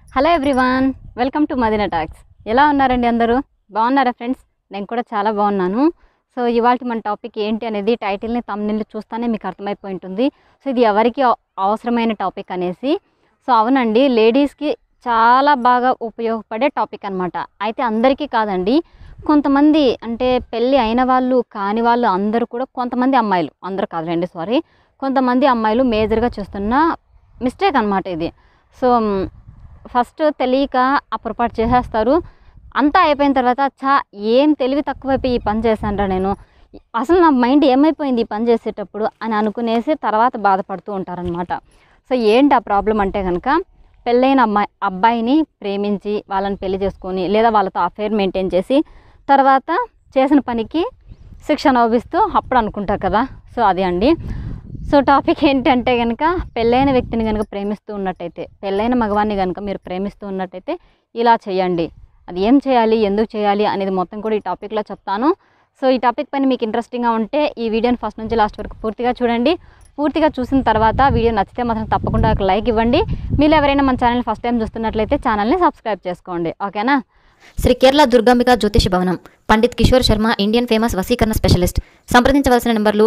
Hello everyone, welcome to Madina talks. ఎలా ఉన్నారండి అందరూ? బాగున్నారా ఫ్రెండ్స్? నేను కూడా చాలా బాగున్నాను. సో ఇవాళ మన టాపిక్ ఏంటి అనేది టైటిల్ని తమ్నెయిల్ చూస్తానే మీకు అర్థమైపోయి ఉంటుంది. సో ఇది ఎవరికి అవసరమైన టాపిక్ అనేసి. సో అవునండి, లేడీస్కి చాలా బాగా ఉపయోగపడే టాపిక్ అనమాట. అయితే అందరికీ కాదండి, కొంతమంది అంటే పెళ్ళి అయిన వాళ్ళు కాని వాళ్ళు అందరూ కూడా, కొంతమంది అమ్మాయిలు, అందరూ కాదులేండి సారీ, కొంతమంది అమ్మాయిలు మేజర్గా చేస్తున్న మిస్టేక్ అనమాట ఇది. సో ఫస్ట్ తెలియక ఆ పొరపాటు చేసేస్తారు. అంతా అయిపోయిన తర్వాత ఏం తెలివి తక్కువైపోయి ఈ పని చేశానురా నేను, అసలు నా మైండ్ ఏమైపోయింది ఈ పని చేసేటప్పుడు అని అనుకునేసి తర్వాత బాధపడుతూ ఉంటారనమాట. సో ఏంటి ఆ ప్రాబ్లం అంటే కనుక, పెళ్ళైన అబ్బాయిని ప్రేమించి వాళ్ళని పెళ్లి చేసుకొని లేదా వాళ్ళతో అఫైర్ మెయింటైన్ చేసి తర్వాత చేసిన పనికి శిక్ష అనుభవిస్తూ అప్పుడు అనుకుంటారు కదా. సో అది అండి. సో టాపిక్ ఏంటంటే కనుక, పెళ్ళైన వ్యక్తిని కనుక ప్రేమిస్తూ ఉన్నట్టయితే, పెళ్ళైన మగవాన్ని కనుక మీరు ప్రేమిస్తూ ఉన్నట్టయితే ఇలా చేయండి. అది ఏం చేయాలి, ఎందుకు చేయాలి అనేది మొత్తం కూడా ఈ టాపిక్లో చెప్తాను. సో ఈ టాపిక్ పైన మీకు ఇంట్రెస్టింగ్గా ఉంటే ఈ వీడియోని ఫస్ట్ నుంచి లాస్ట్ వరకు పూర్తిగా చూడండి. పూర్తిగా చూసిన తర్వాత వీడియో నచ్చితే మాత్రం తప్పకుండా ఒక లైక్ ఇవ్వండి. మీరు ఎవరైనా మన ఛానల్ ఫస్ట్ టైం చూస్తున్నట్లయితే ఛానల్ని సబ్స్క్రైబ్ చేసుకోండి, ఓకేనా? శ్రీ కేరళ దుర్గాంబిక జ్యోతిష భవనం, పండిత్ కిషోర్ శర్మ, ఇండియన్ ఫేమస్ వసీకరణ స్పెషలిస్ట్. సంప్రదించవలసిన నెంబర్లు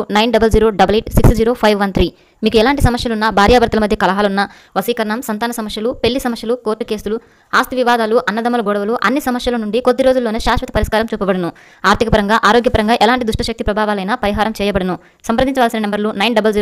9008860513. మీకు ఎలాంటి సమస్యలున్నా, భార్యాభర్తల మధ్య కలహాలున్నా, వసీకరణం, సంతాన సమస్యలు, పెళ్లి సమస్యలు, కోర్టు కేసులు, ఆస్తి వివాదాలు, అన్నదమ్ముల గొడవలు, అన్ని సమస్యల నుండి కొద్ది రోజుల్లోనే శాశ్వత పరిష్కారం చూపబడును. ఆర్థికపరంగా, ఆరోగ్యపరంగా ఎలాంటి దుష్టశక్తి ప్రభావాలైనా పరిహారం చేయబడును. సంప్రదించవలసిన నెంబర్లు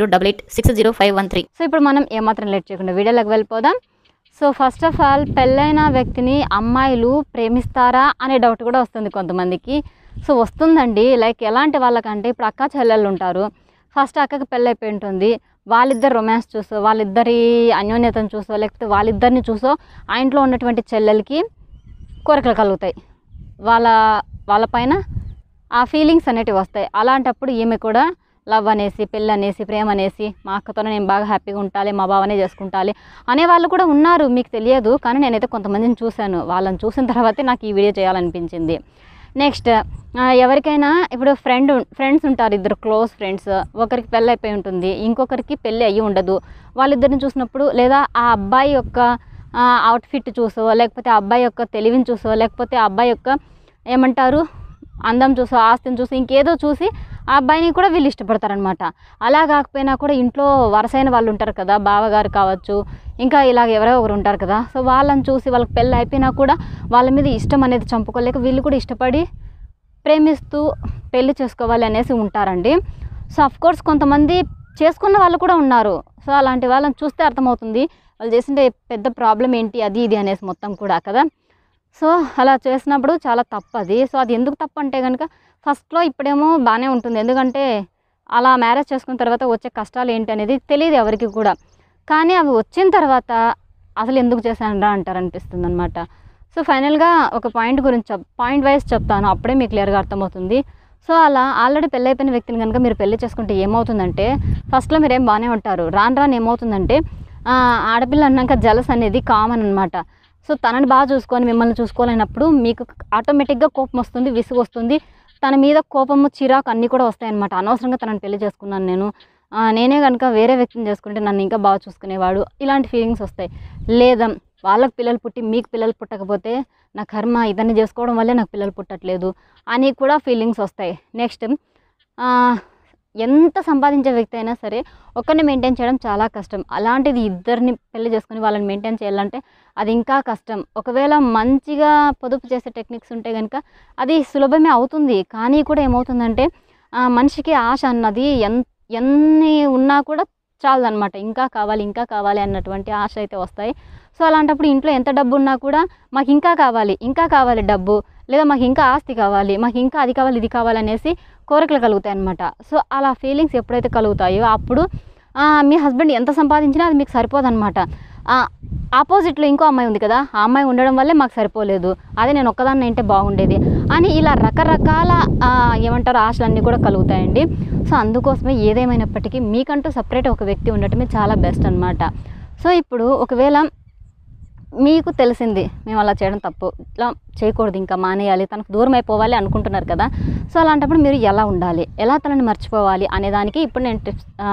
9008860513. సో ఇప్పుడు మనం ఏమాత్రం లేట్ చేయకుండా వీడియోలోకి వెళ్ళిపోదాం. సో ఫస్ట్ ఆఫ్ ఆల్, పెళ్ళైన వ్యక్తిని అమ్మాయిలు ప్రేమిస్తారా అనే డౌట్ కూడా వస్తుంది కొంతమందికి. సో వస్తుందండి. లైక్ ఎలాంటి వాళ్ళకంటే, ఇప్పుడు అక్క చెల్లెళ్ళు ఉంటారు. ఫస్ట్ అక్కకి పెళ్ళైపోయి ఉంటుంది. వాళ్ళిద్దరు రొమాన్స్ చూసో, వాళ్ళిద్దరి అన్యోన్యతను చూసో, లేకపోతే వాళ్ళిద్దరిని చూసో ఆ ఇంట్లో ఉన్నటువంటి చెల్లెలకి కోరికలు కలుగుతాయి. వాళ్ళ పైన ఆ ఫీలింగ్స్ అనేటివి వస్తాయి. అలాంటప్పుడు ఈమె కూడా లవ్ అనేసి, పెళ్ళి అనేసి, ప్రేమ అనేసి, మా అక్కతో నేను బాగా హ్యాపీగా ఉంటాలి, మా బావనే చేసుకుంటాలి అనే వాళ్ళు కూడా ఉన్నారు. మీకు తెలియదు, కానీ నేనైతే కొంతమందిని చూశాను. వాళ్ళని చూసిన తర్వాతే నాకు ఈ వీడియో చేయాలనిపించింది. నెక్స్ట్, ఎవరికైనా ఇప్పుడు ఫ్రెండ్స్ ఉంటారు, ఇద్దరు క్లోజ్ ఫ్రెండ్స్. ఒకరికి పెళ్ళి అయిపోయి ఉంటుంది, ఇంకొకరికి పెళ్ళి అయ్యి ఉండదు. వాళ్ళిద్దరిని చూసినప్పుడు, లేదా ఆ అబ్బాయి యొక్క అవుట్ఫిట్ చూసో, లేకపోతే ఆ అబ్బాయి యొక్క తెలివిని చూసో, లేకపోతే ఆ అబ్బాయి యొక్క ఏమంటారు అందం చూసో, ఆస్తిని చూసి, ఇంకేదో చూసి ఆ అబ్బాయిని కూడా వీళ్ళు ఇష్టపడతారనమాట. అలా కాకపోయినా కూడా ఇంట్లో వరసైన వాళ్ళు ఉంటారు కదా, బావగారు కావచ్చు, ఇంకా ఇలాగ ఎవరో ఒకరు ఉంటారు కదా. సో వాళ్ళని చూసి వాళ్ళకి పెళ్ళి అయిపోయినా కూడా వాళ్ళ మీద ఇష్టం అనేది చంపుకోలేక వీళ్ళు కూడా ఇష్టపడి ప్రేమిస్తూ పెళ్లి చేసుకోవాలి అనేసి ఉంటారండి. సో అఫ్కోర్స్ కొంతమంది చేసుకున్న వాళ్ళు కూడా ఉన్నారు. సో అలాంటి వాళ్ళని చూస్తే అర్థమవుతుంది వాళ్ళు చేసిండే పెద్ద ప్రాబ్లం ఏంటి, అది ఇది అనేసి మొత్తం కూడా కదా. సో అలా చేసినప్పుడు చాలా తప్పు అది. సో అది ఎందుకు తప్పు అంటే కనుక, ఫస్ట్లో ఇప్పుడేమో బాగానే ఉంటుంది, ఎందుకంటే అలా మ్యారేజ్ చేసుకున్న తర్వాత వచ్చే కష్టాలు ఏంటి అనేది తెలియదు ఎవరికి కూడా. కానీ అవి వచ్చిన తర్వాత అసలు ఎందుకు చేశానురా అంటారనిపిస్తుంది అనమాట. సో ఫైనల్గా ఒక పాయింట్ గురించి పాయింట్ వైజ్ చెప్తాను, అప్పుడే మీకు క్లియర్గా అర్థమవుతుంది. సో అలా ఆల్రెడీ పెళ్ళైపోయిన వ్యక్తిని కనుక మీరు పెళ్లి చేసుకుంటే ఏమవుతుందంటే, ఫస్ట్లో మీరేం బాగానే ఉంటారు, రాను ఏమవుతుందంటే ఆడపిల్ల అన్నాక జలస్ అనేది కామన్ అనమాట. సో తనని బాగా చూసుకొని మిమ్మల్ని చూసుకోలేనప్పుడు మీకు ఆటోమేటిక్గా కోపం వస్తుంది, విసుగు వస్తుంది, తన మీద కోపము, చిరాకు అన్నీ కూడా వస్తాయన్నమాట. అనవసరంగా తనని పెళ్లి చేసుకున్నాను నేనే కనుక వేరే వ్యక్తిని చేసుకుంటే నన్ను ఇంకా బాగా చూసుకునేవాడు, ఇలాంటి ఫీలింగ్స్ వస్తాయి. లేదా వాళ్ళకి పిల్లలు పుట్టి మీకు పిల్లలు పుట్టకపోతే నా కర్మ, ఇతన్ని చేసుకోవడం వల్లే నాకు పిల్లలు పుట్టట్లేదు అని కూడా ఫీలింగ్స్ వస్తాయి. నెక్స్ట్, ఎంత సంపాదించే వ్యక్తి అయినా సరే ఒక్కరిని మెయింటైన్ చేయడం చాలా కష్టం. అలాంటిది ఇద్దరిని పెళ్లి చేసుకుని వాళ్ళని మెయింటైన్ చేయాలంటే అది ఇంకా కష్టం. ఒకవేళ మంచిగా పొదుపు చేసే టెక్నిక్స్ ఉంటే కనుక అది సులభమే అవుతుంది. కానీ కూడా ఏమవుతుందంటే మనిషికి ఆశ అన్నది ఎన్ని ఉన్నా కూడా చాలదనమాట. ఇంకా కావాలి అన్నటువంటి ఆశ అయితే వస్తాయి. సో అలాంటప్పుడు ఇంట్లో ఎంత డబ్బు ఉన్నా కూడా మాకు ఇంకా కావాలి డబ్బు, లేదా మాకు ఇంకా ఆస్తి కావాలి, మాకు ఇంకా అది కావాలి, ఇది కావాలి అనేసి కోరికలు కలుగుతాయి అన్నమాట. సో అలా ఫీలింగ్స్ ఎప్పుడైతే కలుగుతాయో అప్పుడు మీ హస్బెండ్ ఎంత సంపాదించినా అది మీకు సరిపోదన్నమాట. ఆపోజిట్లో ఇంకో అమ్మాయి ఉంది కదా, ఆ అమ్మాయి ఉండడం వల్లే మాకు సరిపోలేదు, అదే నేను ఒక్కదాన్ని అంటే బాగుండేది అని ఇలా రకరకాల ఏమంటారు ఆశలన్నీ కూడా కలుగుతాయండి. సో అందుకోసమే ఏదేమైనప్పటికీ మీకంటూ సపరేట్ ఒక వ్యక్తి ఉండటమే చాలా బెస్ట్ అనమాట. సో ఇప్పుడు ఒకవేళ మీకు తెలిసింది మేము అలా చేయడం తప్పు, ఇట్లా చేయకూడదు, ఇంకా మానేయాలి, తనకు దూరం అయిపోవాలి అనుకుంటున్నారు కదా. సో అలాంటప్పుడు మీరు ఎలా ఉండాలి, ఎలా తనని మర్చిపోవాలి అనేదానికి ఇప్పుడు నేను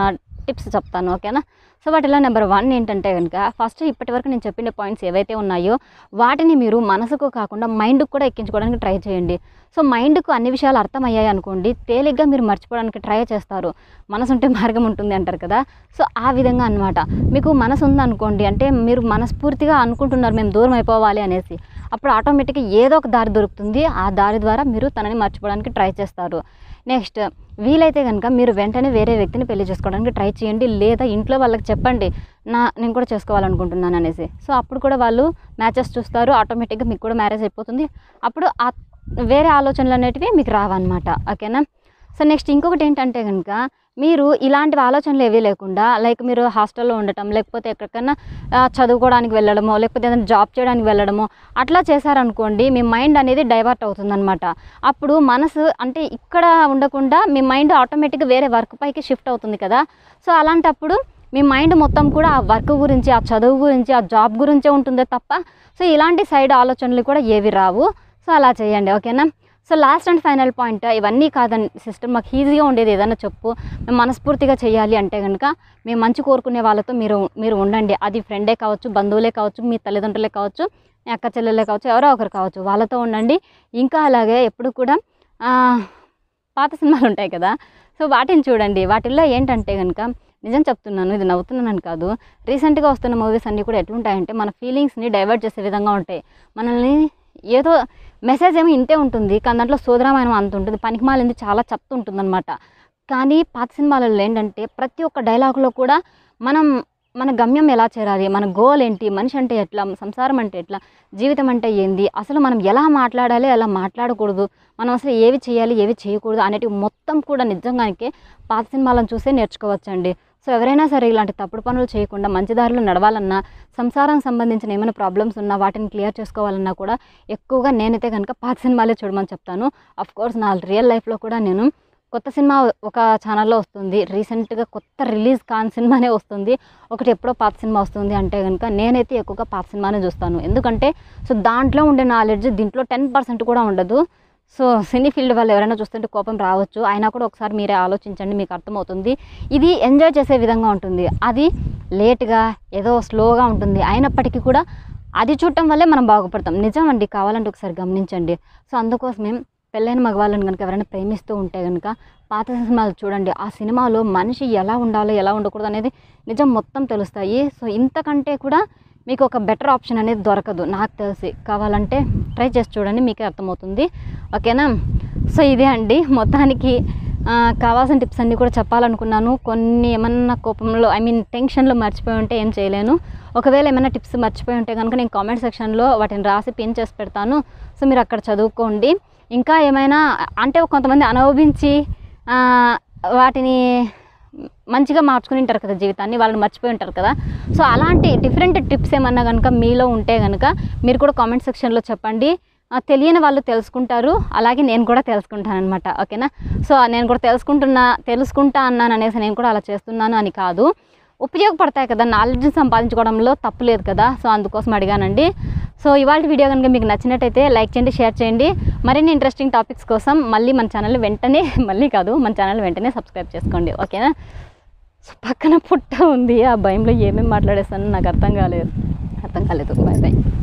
టిప్స్ చెప్తాను, ఓకేనా. సో వాటిలో నెంబర్ 1 ఏంటంటే కనుక, ఫస్ట్ ఇప్పటివరకు నేను చెప్పిన పాయింట్స్ ఏవైతే ఉన్నాయో వాటిని మీరు మనసుకు కాకుండా మైండ్కి కూడా ఎక్కించుకోవడానికి ట్రై చేయండి. సో మైండ్కు అన్ని విషయాలు అర్థమయ్యాయి అనుకోండి, తేలిగ్గా మీరు మర్చిపోవడానికి ట్రై చేస్తారు. మనసు ఉంటే మార్గం ఉంటుంది అంటారు కదా. సో ఆ విధంగా అనమాట. మీకు మనసు ఉందనుకోండి, అంటే మీరు మనస్ఫూర్తిగా అనుకుంటున్నారు మేము దూరం అయిపోవాలి అనేసి, అప్పుడు ఆటోమేటిక్గా ఏదో ఒక దారి దొరుకుతుంది. ఆ దారి ద్వారా మీరు తనని మర్చిపోవడానికి ట్రై చేస్తారు. నెక్స్ట్, వీలైతే కనుక మీరు వెంటనే వేరే వ్యక్తిని పెళ్లి చేసుకోవడానికి ట్రై చేయండి, లేదా ఇంట్లో వాళ్ళకి చెప్పండి నేను కూడా చేసుకోవాలనుకుంటున్నాను అనేసి. సో అప్పుడు కూడా వాళ్ళు మ్యాచెస్ చూస్తారు, ఆటోమేటిక్గా మీకు కూడా మ్యారేజ్ అయిపోతుంది. అప్పుడు వేరే ఆలోచనలు అనేటివి మీకు రావన్నమాట, ఓకేనా. సో నెక్స్ట్ ఇంకొకటి ఏంటంటే కనుక, మీరు ఇలాంటి ఆలోచనలు ఏవీ లేకుండా, లైక్ మీరు హాస్టల్లో ఉండటం, లేకపోతే ఎక్కడికన్నా చదువుకోవడానికి వెళ్ళడమో, లేకపోతే ఏదైనా జాబ్ చేయడానికి వెళ్ళడమో అట్లా చేశారనుకోండి, మీ మైండ్ అనేది డైవర్ట్ అవుతుందన్నమాట. అప్పుడు మనసు అంటే ఇక్కడ ఉండకుండా మీ మైండ్ ఆటోమేటిక్గా వేరే వర్క్ పైకి షిఫ్ట్ అవుతుంది కదా. సో అలాంటప్పుడు మీ మైండ్ మొత్తం కూడా ఆ వర్క్ గురించి, ఆ చదువు గురించి, ఆ జాబ్ గురించే ఉంటుందే తప్ప సో ఇలాంటి సైడ్ ఆలోచనలు కూడా ఏవి రావు. సో అలా చేయండి, ఓకేనా. So last and final point, ఇవన్నీ కాదండి సిస్టర్, మాకు ఈజీగా ఉండేది ఏదైనా చెప్పు, మేము మనస్ఫూర్తిగా చేయాలి అంటే కనుక, మేము మంచి కోరుకునే వాళ్ళతో మీరు ఉండండి. అది ఫ్రెండే కావచ్చు, బంధువులే కావచ్చు, మీ తల్లిదండ్రులే కావచ్చు, మీ అక్క చెల్లెలే కావచ్చు, ఎవరో ఒకరు కావచ్చు, వాళ్ళతో ఉండండి. ఇంకా అలాగే ఎప్పుడు కూడా పాత సినిమాలు ఉంటాయి కదా, సో వాటిని చూడండి. వాటిల్లో ఏంటంటే కనుక, నిజం చెప్తున్నాను, ఇది నవ్వుతున్నానని కాదు, రీసెంట్గా వస్తున్న మూవీస్ అన్నీ కూడా ఎట్లుంటాయంటే మన ఫీలింగ్స్ని డైవర్ట్ చేసే విధంగా ఉంటాయి. మనల్ని ఏదో మెసేజ్ ఏమో ఇంతే ఉంటుంది, కానీ దాంట్లో సోదరామాయణం అంత ఉంటుంది, పనికిమాలింది చాలా చెప్తూ ఉంటుందన్నమాట. కానీ పాత సినిమాలలో ఏంటంటే ప్రతి ఒక్క డైలాగులో కూడా మన గమ్యం ఎలా చేరాలి, మన గోల్ ఏంటి, మనిషి అంటే ఎట్లా, సంసారం అంటే ఎట్లా, జీవితం అంటే ఏంది, అసలు మనం ఎలా మాట్లాడాలి, ఎలా మాట్లాడకూడదు, మనం అసలు ఏవి చేయాలి, ఏవి చేయకూడదు అనేటివి మొత్తం కూడా నిజంగానే పాత సినిమాలను చూసే నేర్చుకోవచ్చండి. సో ఎవరైనా సరే ఇలాంటి తప్పుడు పనులు చేయకుండా మంచి దారిలో నడవాలన్నా, సంసారం సంబంధించిన ఏమైనా ప్రాబ్లమ్స్ ఉన్నా వాటిని క్లియర్ చేసుకోవాలన్నా కూడా ఎక్కువగా నేనైతే కనుక పాత సినిమాలే చూడమని చెప్తాను. అఫ్కోర్స్ నా రియల్ లైఫ్లో కూడా నేను కొత్త సినిమా ఒక ఛానల్లో వస్తుంది, రీసెంట్గా కొత్త రిలీజ్ కాని సినిమానే వస్తుంది, ఒకటి ఎప్పుడో పాత సినిమా వస్తుంది అంటే కనుక నేనైతే ఎక్కువగా పాత సినిమానే చూస్తాను. ఎందుకంటే సో దాంట్లో ఉండే నాలెడ్జ్ దీంట్లో 10% కూడా ఉండదు. సో సినీ ఫీల్డ్ వాళ్ళు ఎవరైనా చూస్తుంటే కోపం రావచ్చు, అయినా కూడా ఒకసారి మీరే ఆలోచించండి, మీకు అర్థమవుతుంది. ఇది ఎంజాయ్ చేసే విధంగా ఉంటుంది, అది లేట్గా ఏదో స్లోగా ఉంటుంది, అయినప్పటికీ కూడా అది చూడటం వల్లే మనం బాగుపడతాం. నిజం అండి, కావాలంటే ఒకసారి గమనించండి. సో అందుకోసమే పెళ్ళైన మగవాళ్ళని కనుక ఎవరైనా ప్రేమిస్తూ ఉంటే కనుక పాత సినిమాలు చూడండి. ఆ సినిమాలో మనిషి ఎలా ఉండాలో ఎలా ఉండకూడదు అనేది నిజం మొత్తం తెలుస్తాయి. సో ఇంతకంటే కూడా మీకు ఒక బెటర్ ఆప్షన్ అనేది దొరకదు నాకు తెలిసి. కావాలంటే ట్రై చేసి చూడండి, మీకే అర్థమవుతుంది, ఓకేనా. సో ఇదే అండి మొత్తానికి కావాల్సిన టిప్స్ అన్నీ కూడా చెప్పాలనుకున్నాను. కొన్ని ఏమన్నా కోపంలో టెన్షన్లో మర్చిపోయి ఉంటే ఏం చేయలేను. ఒకవేళ ఏమైనా టిప్స్ మర్చిపోయి ఉంటే కనుక నేను కామెంట్ సెక్షన్లో వాటిని రాసి పిన్ చేసి పెడతాను. సో మీరు అక్కడ చదువుకోండి. ఇంకా ఏమైనా అంటే కొంతమంది అనుభవించి వాటిని మంచిగా మార్చుకుని ఉంటారు కదా జీవితాన్ని, వాళ్ళని మర్చిపోయి ఉంటారు కదా. సో అలాంటి డిఫరెంట్ టిప్స్ ఏమన్నా కనుక మీలో ఉంటే కనుక మీరు కూడా కామెంట్ సెక్షన్లో చెప్పండి. తెలియని వాళ్ళు తెలుసుకుంటారు, అలాగే నేను కూడా తెలుసుకుంటాను అనమాట, ఓకేనా. సో నేను కూడా తెలుసుకుంటా అన్నాను అనేసి నేను కూడా అలా చేస్తున్నాను అని కాదు, ఉపయోగపడతాయి కదా, నాలెడ్జ్ని సంపాదించుకోవడంలో తప్పు లేదు కదా. సో అందుకోసం అడిగానండి. సో ఇవాళ వీడియో కనుక మీకు నచ్చినట్టయితే లైక్ చేయండి, షేర్ చేయండి. మరిన్ని ఇంట్రెస్టింగ్ టాపిక్స్ కోసం మన ఛానల్ వెంటనే సబ్స్క్రైబ్ చేసుకోండి, ఓకేనా. సో పక్కన పుట్ట ఉంది, ఆ భయంలో ఏమేమి మాట్లాడేస్తానో నాకు అర్థం కాలేదు. Bye bye.